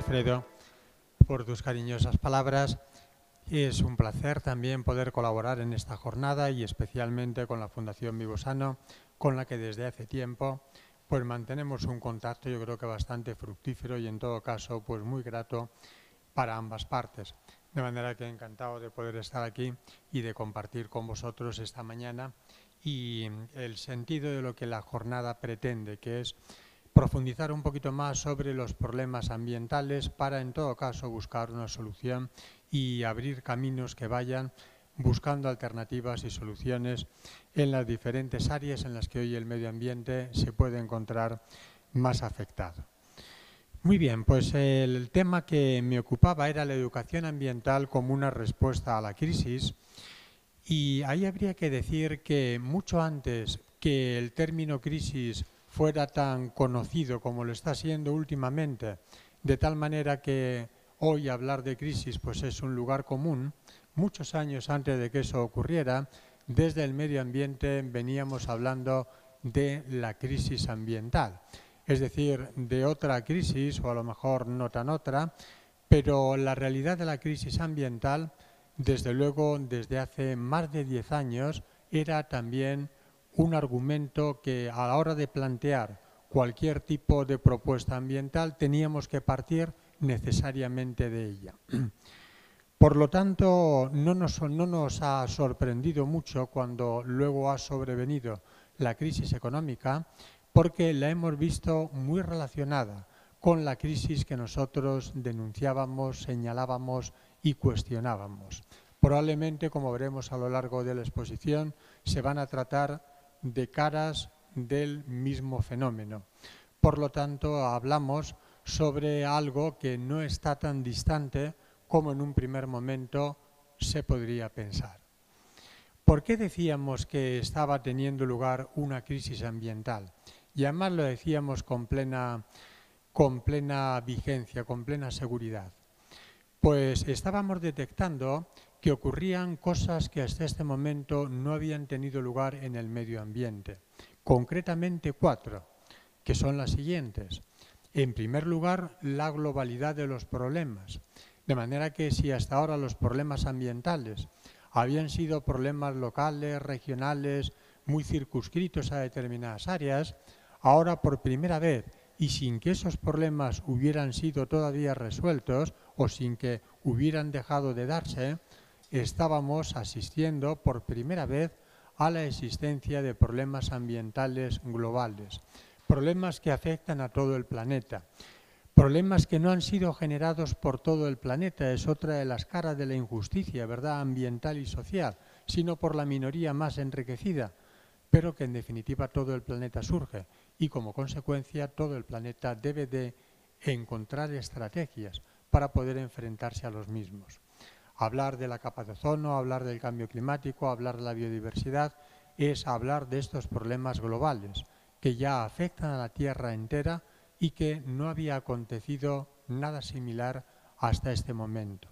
Alfredo, por tus cariñosas palabras. Es un placer también poder colaborar en esta jornada y especialmente con la Fundación Vivosano, con la que desde hace tiempo pues mantenemos un contacto, yo creo que bastante fructífero y en todo caso pues muy grato para ambas partes. De manera que encantado de poder estar aquí y de compartir con vosotros esta mañana y el sentido de lo que la jornada pretende, que es profundizar un poquito más sobre los problemas ambientales para, en todo caso, buscar una solución y abrir caminos que vayan buscando alternativas y soluciones en las diferentes áreas en las que hoy el medio ambiente se puede encontrar más afectado. Muy bien, pues el tema que me ocupaba era la educación ambiental como una respuesta a la crisis, y ahí habría que decir que mucho antes que el término crisis fuera tan conocido como lo está siendo últimamente, de tal manera que hoy hablar de crisis pues es un lugar común, muchos años antes de que eso ocurriera, desde el medio ambiente veníamos hablando de la crisis ambiental. Es decir, de otra crisis, o a lo mejor no tan otra, pero la realidad de la crisis ambiental, desde luego, desde hace más de 10 años, era también un argumento que a la hora de plantear cualquier tipo de propuesta ambiental teníamos que partir necesariamente de ella. Por lo tanto, no nos ha sorprendido mucho cuando luego ha sobrevenido la crisis económica, porque la hemos visto muy relacionada con la crisis que nosotros denunciábamos, señalábamos y cuestionábamos. Probablemente, como veremos a lo largo de la exposición, se van a tratar de caras del mismo fenómeno. Por lo tanto, hablamos sobre algo que no está tan distante como en un primer momento se podría pensar. ¿Por qué decíamos que estaba teniendo lugar una crisis ambiental? Y además lo decíamos con plena vigencia, con plena seguridad. Pues estábamos detectando que ocurrían cosas que hasta este momento no habían tenido lugar en el medio ambiente. Concretamente 4, que son las siguientes. En primer lugar, la globalidad de los problemas. De manera que si hasta ahora los problemas ambientales habían sido problemas locales, regionales, muy circunscritos a determinadas áreas, ahora por primera vez, y sin que esos problemas hubieran sido todavía resueltos o sin que hubieran dejado de darse, estábamos asistiendo por primera vez a la existencia de problemas ambientales globales, problemas que afectan a todo el planeta, problemas que no han sido generados por todo el planeta, es otra de las caras de la injusticia, ¿verdad?, ambiental y social, sino por la minoría más enriquecida, pero que en definitiva todo el planeta surge y como consecuencia todo el planeta debe de encontrar estrategias para poder enfrentarse a los mismos. Hablar de la capa de ozono, hablar del cambio climático, hablar de la biodiversidad, es hablar de estos problemas globales que ya afectan a la Tierra entera y que no había acontecido nada similar hasta este momento.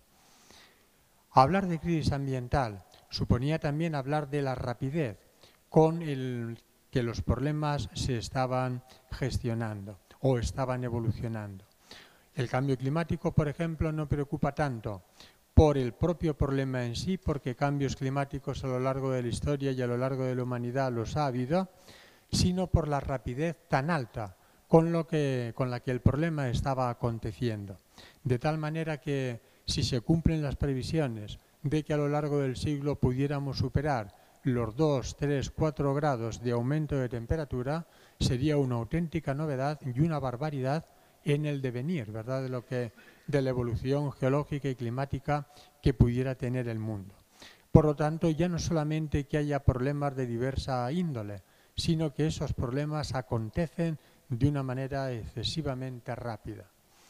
Hablar de crisis ambiental suponía también hablar de la rapidez con que los problemas se estaban gestionando o estaban evolucionando. El cambio climático, por ejemplo, no preocupa tanto por el propio problema en sí, porque cambios climáticos a lo largo de la historia y a lo largo de la humanidad los ha habido, sino por la rapidez tan alta con la que el problema estaba aconteciendo. De tal manera que si se cumplen las previsiones de que a lo largo del siglo pudiéramos superar los 2, 3, 4 grados de aumento de temperatura, sería una auténtica novedad y una barbaridad en el devenir, ¿verdad?, de la evolución geológica y climática que pudiera tener el mundo. Por lo tanto, ya no solamente que haya problemas de diversa índole, sino que esos problemas acontecen de una manera excesivamente rápida.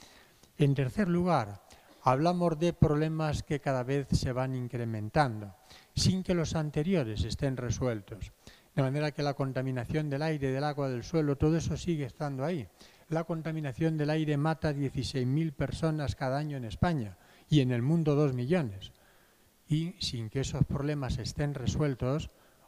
En tercer lugar, hablamos de problemas que cada vez se van incrementando, sin que los anteriores estén resueltos. De manera que la contaminación del aire, del agua, del suelo, todo eso sigue estando ahí. La contaminación del aire mata a 16.000 personas cada año en España y en el mundo 2 millones. Y sin que esos problemas estén resueltos,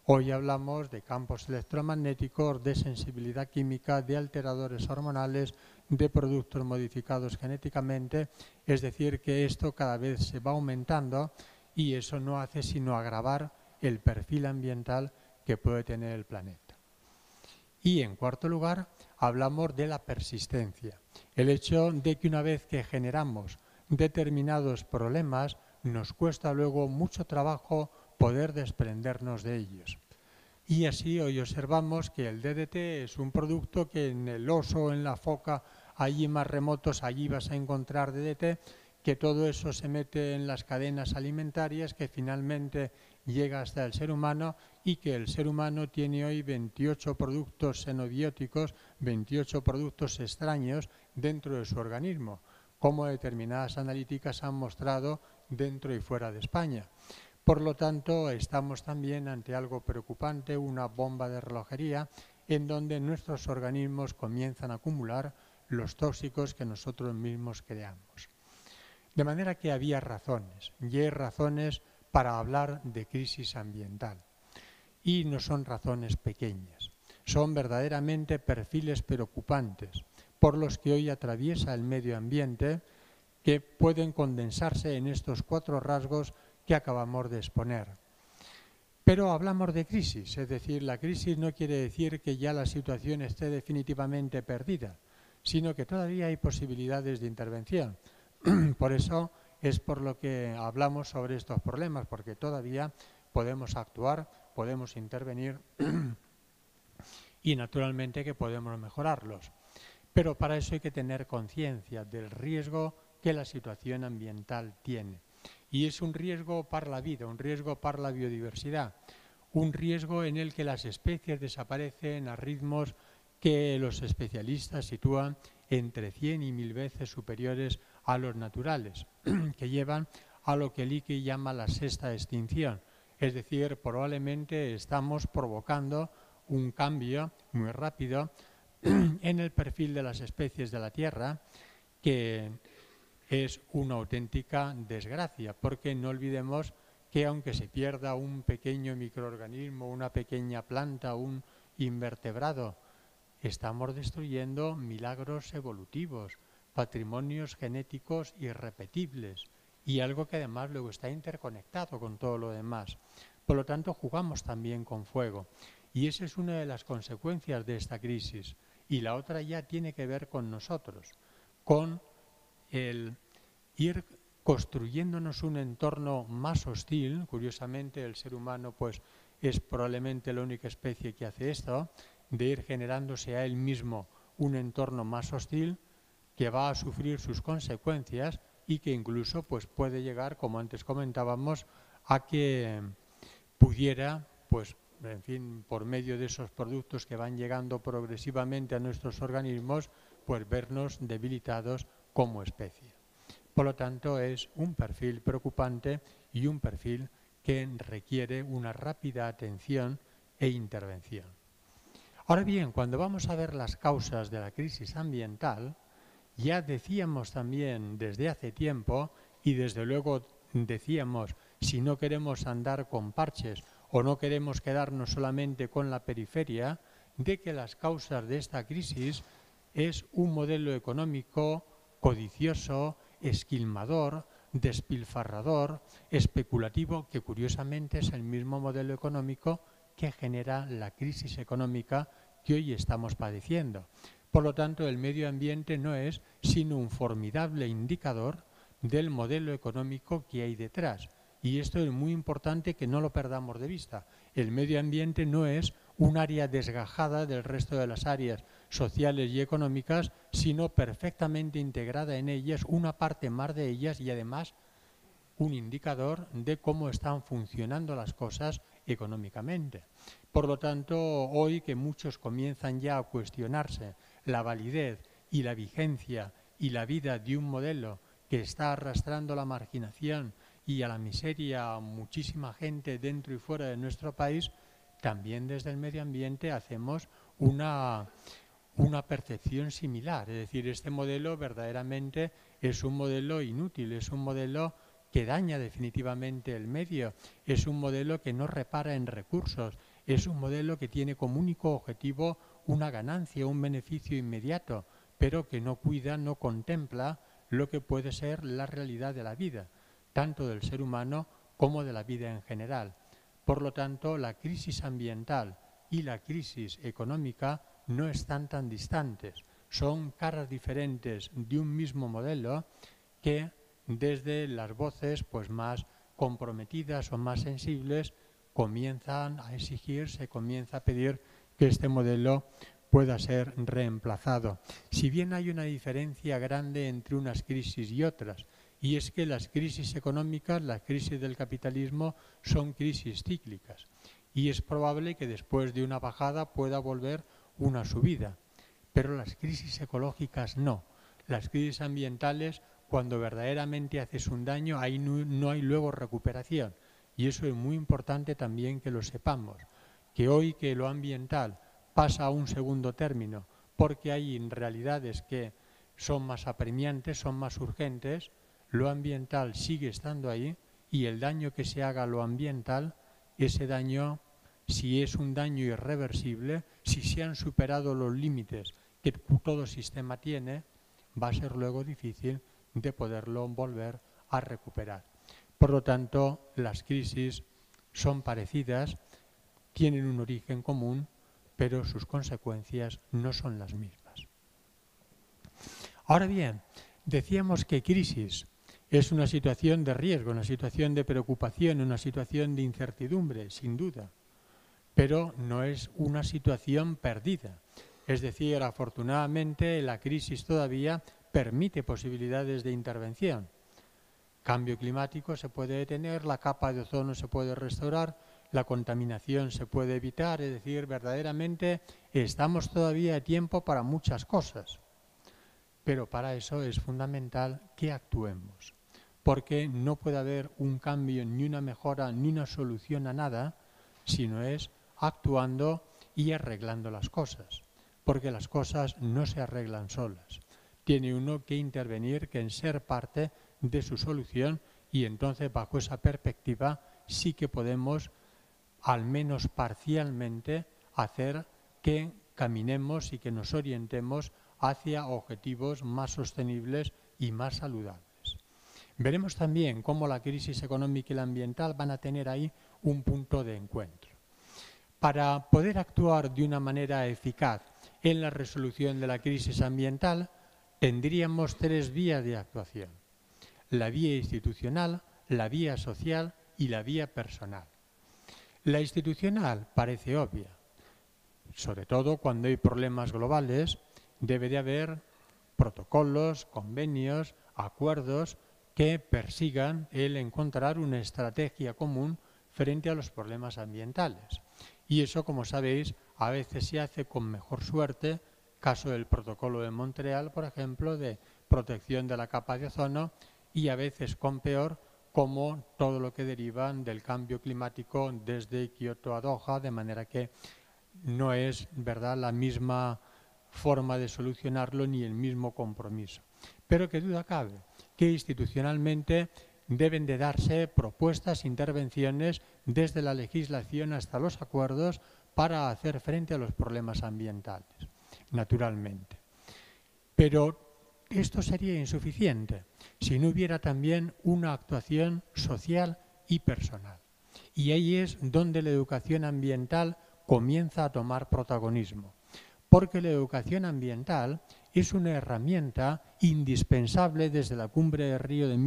Hoy hablamos de campos electromagnéticos, de sensibilidad química, de alteradores hormonales, de productos modificados genéticamente, es decir, que esto cada vez se va aumentando y eso no hace sino agravar el perfil ambiental que puede tener el planeta. Y en cuarto lugar, hablamos de la persistencia, el hecho de que una vez que generamos determinados problemas, nos cuesta luego mucho trabajo poder desprendernos de ellos. Y así hoy observamos que el DDT es un producto que en el oso, en la foca, allí más remotos, allí vas a encontrar DDT, que todo eso se mete en las cadenas alimentarias, que finalmente llega hasta el ser humano y que el ser humano tiene hoy 28 productos xenobióticos, 28 productos extraños dentro de su organismo, como determinadas analíticas han mostrado dentro y fuera de España. Por lo tanto, estamos también ante algo preocupante, una bomba de relojería, en donde nuestros organismos comienzan a acumular los tóxicos que nosotros mismos creamos. De manera que había razones, y hay razones para hablar de crisis ambiental. Y no son razones pequeñas, son verdaderamente perfiles preocupantes por los que hoy atraviesa el medio ambiente, que pueden condensarse en estos 4 rasgos que acabamos de exponer. Pero hablamos de crisis, es decir, la crisis no quiere decir que ya la situación esté definitivamente perdida, sino que todavía hay posibilidades de intervención. Por eso es por lo que hablamos sobre estos problemas, porque todavía podemos actuar, podemos intervenir y naturalmente que podemos mejorarlos. Pero para eso hay que tener conciencia del riesgo que la situación ambiental tiene. Y es un riesgo para la vida, un riesgo para la biodiversidad, un riesgo en el que las especies desaparecen a ritmos que los especialistas sitúan entre 100 y 1000 veces superiores a los naturales, que llevan a lo que el ICI llama la sexta extinción. Es decir, probablemente estamos provocando un cambio muy rápido en el perfil de las especies de la Tierra, que es una auténtica desgracia, porque no olvidemos que aunque se pierda un pequeño microorganismo, una pequeña planta, un invertebrado, estamos destruyendo milagros evolutivos, patrimonios genéticos irrepetibles y algo que además luego está interconectado con todo lo demás. Por lo tanto, jugamos también con fuego y esa es una de las consecuencias de esta crisis. Y la otra ya tiene que ver con nosotros, con el ir construyéndonos un entorno más hostil. Curiosamente, el ser humano pues, es probablemente la única especie que hace esto, de ir generándose a él mismo un entorno más hostil que va a sufrir sus consecuencias y que incluso pues, puede llegar, como antes comentábamos, a que pudiera, pues, en fin, por medio de esos productos que van llegando progresivamente a nuestros organismos, pues vernos debilitados como especie. Por lo tanto, es un perfil preocupante y un perfil que requiere una rápida atención e intervención. Ahora bien, cuando vamos a ver las causas de la crisis ambiental, ya decíamos también desde hace tiempo, y desde luego decíamos, si no queremos andar con parches o no queremos quedarnos solamente con la periferia, de que las causas de esta crisis es un modelo económico codicioso, esquilmador, despilfarrador, especulativo, que curiosamente es el mismo modelo económico que genera la crisis económica que hoy estamos padeciendo. Por lo tanto, el medio ambiente no es sino un formidable indicador del modelo económico que hay detrás. Y esto es muy importante que no lo perdamos de vista. El medio ambiente no es un área desgajada del resto de las áreas sociales y económicas, sino perfectamente integrada en ellas, una parte más de ellas y además un indicador de cómo están funcionando las cosas económicamente. Por lo tanto, hoy que muchos comienzan ya a cuestionarse la validez y la vigencia y la vida de un modelo que está arrastrando la marginación y a la miseria a muchísima gente dentro y fuera de nuestro país, también desde el medio ambiente hacemos una percepción similar. Es decir, este modelo verdaderamente es un modelo inútil, es un modelo que daña definitivamente el medio, es un modelo que no repara en recursos, Es un modelo que tiene como único objetivo una ganancia, un beneficio inmediato, pero que no cuida, no contempla lo que puede ser la realidad de la vida, tanto del ser humano como de la vida en general. Por lo tanto, la crisis ambiental y la crisis económica no están tan distantes, son caras diferentes de un mismo modelo que desde las voces pues, más comprometidas o más sensibles comienzan a exigir, se comienza a pedir que este modelo pueda ser reemplazado. Si bien hay una diferencia grande entre unas crisis y otras, y es que las crisis económicas, las crisis del capitalismo, son crisis cíclicas, y es probable que después de una bajada pueda volver una subida, pero las crisis ecológicas no. Las crisis ambientales, cuando verdaderamente haces un daño, ahí no hay luego recuperación, y eso es muy importante también que lo sepamos, que hoy que lo ambiental pasa a un segundo término porque hay realidades que son más apremiantes, son más urgentes, lo ambiental sigue estando ahí y el daño que se haga a lo ambiental, ese daño, si es un daño irreversible, si se han superado los límites que todo sistema tiene, va a ser luego difícil de poderlo volver a recuperar. Por lo tanto, las crisis son parecidas, tienen un origen común, pero sus consecuencias no son las mismas. Ahora bien, decíamos que crisis es una situación de riesgo, una situación de preocupación, una situación de incertidumbre, sin duda, pero no es una situación perdida. Es decir, afortunadamente la crisis todavía permite posibilidades de intervención. Cambio climático se puede detener, la capa de ozono se puede restaurar, la contaminación se puede evitar, es decir, verdaderamente estamos todavía a tiempo para muchas cosas. Pero para eso es fundamental que actuemos, porque no puede haber un cambio, ni una mejora, ni una solución a nada, sino es actuando y arreglando las cosas, porque las cosas no se arreglan solas. Tiene uno que intervenir, que en ser parte de su solución, y entonces bajo esa perspectiva sí que podemos al menos parcialmente hacer que caminemos y que nos orientemos hacia objetivos más sostenibles y más saludables. Veremos también cómo la crisis económica y la ambiental van a tener ahí un punto de encuentro. Para poder actuar de una manera eficaz en la resolución de la crisis ambiental, tendríamos tres vías de actuación: la vía institucional, la vía social y la vía personal. La institucional parece obvia, sobre todo cuando hay problemas globales, debe de haber protocolos, convenios, acuerdos que persigan el encontrar una estrategia común frente a los problemas ambientales. Y eso, como sabéis, a veces se hace con mejor suerte, caso del protocolo de Montreal, por ejemplo, de protección de la capa de ozono, y a veces con peor, como todo lo que deriva del cambio climático desde Kioto a Doha, de manera que no es, ¿verdad?, la misma forma de solucionarlo ni el mismo compromiso. Pero qué duda cabe que institucionalmente deben de darse propuestas, intervenciones desde la legislación hasta los acuerdos para hacer frente a los problemas ambientales, naturalmente. Pero esto sería insuficiente si no hubiera también una actuación social y personal. Y ahí es donde la educación ambiental comienza a tomar protagonismo, porque la educación ambiental es una herramienta indispensable desde la Cumbre de Río de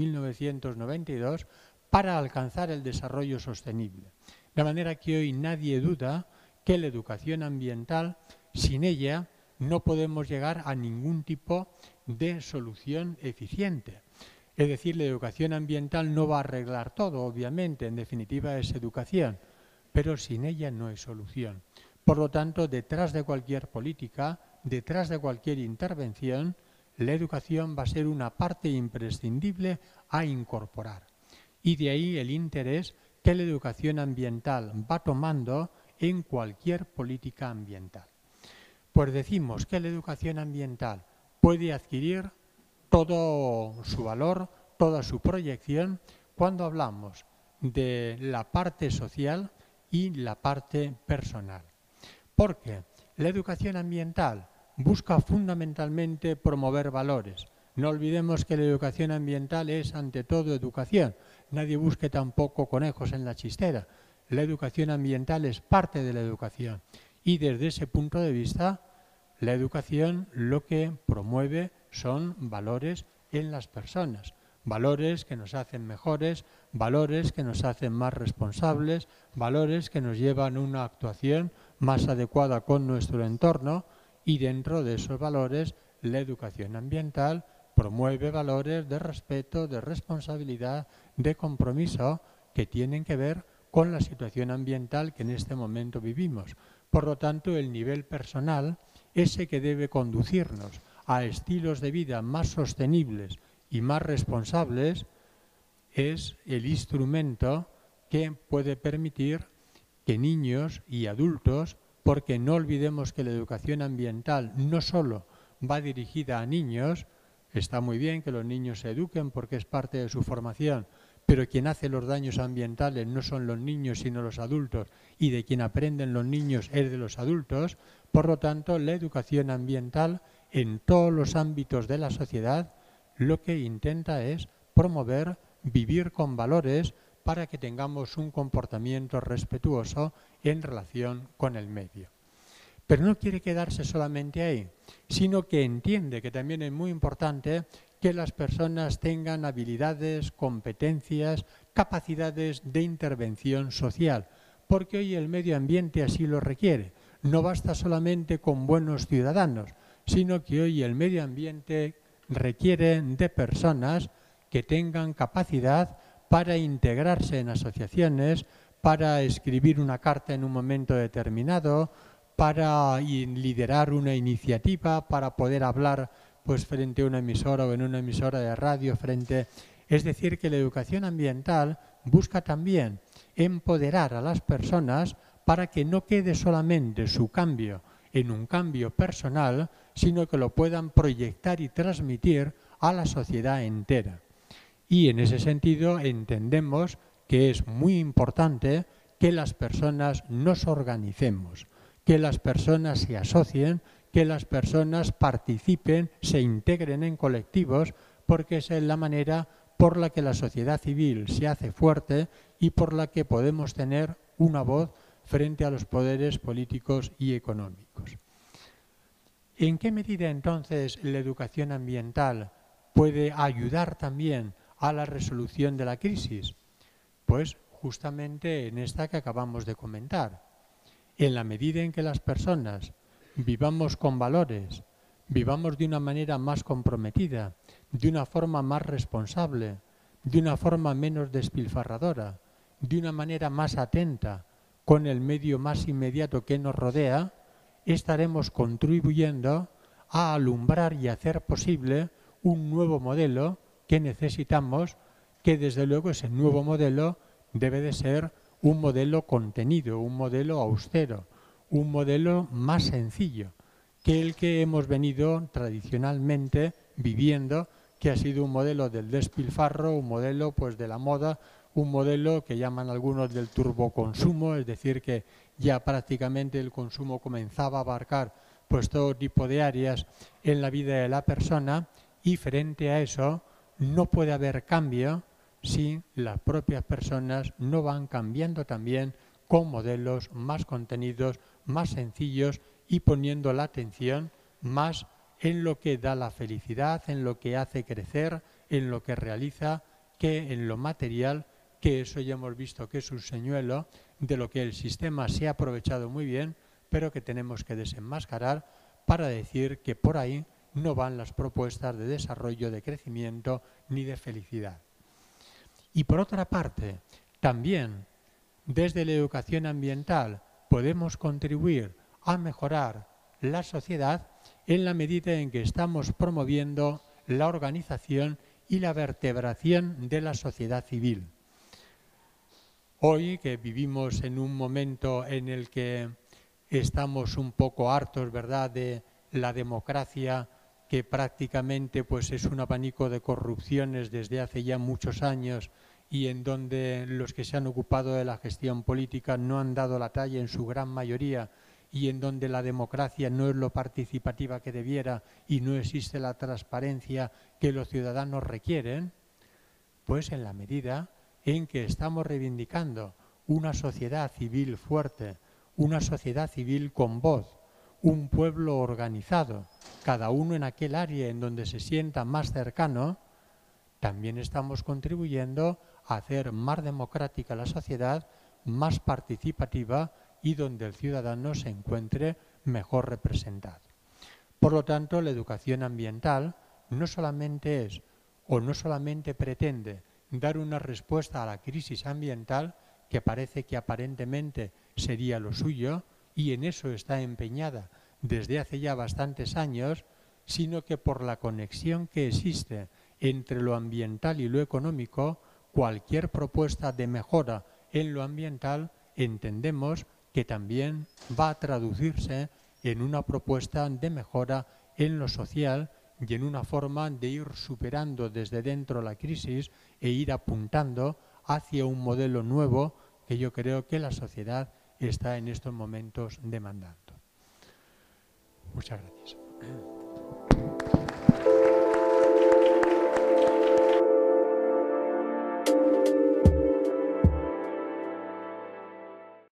1992 para alcanzar el desarrollo sostenible. De manera que hoy nadie duda que la educación ambiental, sin ella, no podemos llegar a ningún tipo de solución eficiente. Es decir, la educación ambiental no va a arreglar todo, obviamente, en definitiva es educación, pero sin ella no hay solución. Por lo tanto, detrás de cualquier política, detrás de cualquier intervención, la educación va a ser una parte imprescindible a incorporar. Y de ahí el interés que la educación ambiental va tomando en cualquier política ambiental. Pues decimos que la educación ambiental puede adquirir todo su valor, toda su proyección, cuando hablamos de la parte social y la parte personal. Porque la educación ambiental busca fundamentalmente promover valores. No olvidemos que la educación ambiental es ante todo educación. Nadie busque tampoco conejos en la chistera. La educación ambiental es parte de la educación. Y desde ese punto de vista, la educación lo que promueve son valores en las personas. Valores que nos hacen mejores, valores que nos hacen más responsables, valores que nos llevan a una actuación más adecuada con nuestro entorno, y dentro de esos valores la educación ambiental promueve valores de respeto, de responsabilidad, de compromiso que tienen que ver con la situación ambiental que en este momento vivimos. Por lo tanto, el nivel personal, ese que debe conducirnos a estilos de vida más sostenibles y más responsables, es el instrumento que puede permitir que niños y adultos, porque no olvidemos que la educación ambiental no solo va dirigida a niños, está muy bien que los niños se eduquen porque es parte de su formación, pero quien hace los daños ambientales no son los niños sino los adultos, y de quien aprenden los niños es de los adultos. Por lo tanto, la educación ambiental en todos los ámbitos de la sociedad lo que intenta es promover vivir con valores para que tengamos un comportamiento respetuoso en relación con el medio. Pero no quiere quedarse solamente ahí, sino que entiende que también es muy importante que las personas tengan habilidades, competencias, capacidades de intervención social, porque hoy el medio ambiente así lo requiere. No basta solamente con buenos ciudadanos, sino que hoy el medio ambiente requiere de personas que tengan capacidad para integrarse en asociaciones, para escribir una carta en un momento determinado, para liderar una iniciativa, para poder hablar pues frente a una emisora o en una emisora de radio Es decir, que la educación ambiental busca también empoderar a las personas para que no quede solamente su cambio en un cambio personal, sino que lo puedan proyectar y transmitir a la sociedad entera. Y en ese sentido entendemos que es muy importante que las personas nos organicemos, que las personas se asocien, que las personas participen, se integren en colectivos, porque esa es la manera por la que la sociedad civil se hace fuerte y por la que podemos tener una voz frente a los poderes políticos y económicos. ¿En qué medida entonces la educación ambiental puede ayudar también a la resolución de la crisis? Pues justamente en esta que acabamos de comentar. En la medida en que las personas vivamos con valores, vivamos de una manera más comprometida, de una forma más responsable, de una forma menos despilfarradora, de una manera más atenta con el medio más inmediato que nos rodea, estaremos contribuyendo a alumbrar y hacer posible un nuevo modelo que necesitamos, que desde luego ese nuevo modelo debe de ser un modelo contenido, un modelo austero, un modelo más sencillo que el que hemos venido tradicionalmente viviendo, que ha sido un modelo del despilfarro, un modelo pues de la moda, un modelo que llaman algunos del turboconsumo, es decir, que ya prácticamente el consumo comenzaba a abarcar pues todo tipo de áreas en la vida de la persona, y frente a eso no puede haber cambio si las propias personas no van cambiando también con modelos más contenidos, más sencillos y poniendo la atención más en lo que da la felicidad, en lo que hace crecer, en lo que realiza, que en lo material, que eso ya hemos visto que es un señuelo de lo que el sistema se ha aprovechado muy bien, pero que tenemos que desenmascarar para decir que por ahí no van las propuestas de desarrollo, de crecimiento ni de felicidad. Y por otra parte, también desde la educación ambiental podemos contribuir a mejorar la sociedad en la medida en que estamos promoviendo la organización y la vertebración de la sociedad civil. Hoy, que vivimos en un momento en el que estamos un poco hartos, ¿verdad?, de la democracia, que prácticamente pues, es un abanico de corrupciones desde hace ya muchos años y en donde los que se han ocupado de la gestión política no han dado la talla en su gran mayoría y en donde la democracia no es lo participativa que debiera y no existe la transparencia que los ciudadanos requieren, pues en la medida en que estamos reivindicando una sociedad civil fuerte, una sociedad civil con voz, un pueblo organizado, cada uno en aquel área en donde se sienta más cercano, también estamos contribuyendo a hacer más democrática la sociedad, más participativa y donde el ciudadano se encuentre mejor representado. Por lo tanto, la educación ambiental no solamente es o no solamente pretende dar una respuesta a la crisis ambiental, que parece que aparentemente sería lo suyo, y en eso está empeñada desde hace ya bastantes años, sino que por la conexión que existe entre lo ambiental y lo económico, cualquier propuesta de mejora en lo ambiental entendemos que también va a traducirse en una propuesta de mejora en lo social y en una forma de ir superando desde dentro la crisis e ir apuntando hacia un modelo nuevo que yo creo que la sociedad está en estos momentos demandando. Muchas gracias.